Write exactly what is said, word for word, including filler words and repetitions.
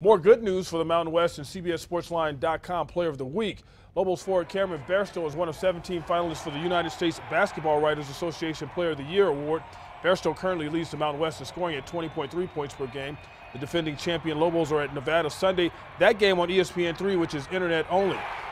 More good news for the Mountain West and C B S Sportsline dot com Player of the Week. Lobos forward Cameron Bairstow is one of seventeen finalists for the United States Basketball Writers Association Player of the Year award. Bairstow currently leads the Mountain West in scoring at twenty point three points per game. The defending champion Lobos are at Nevada Sunday. That game on E S P N three, which is internet only.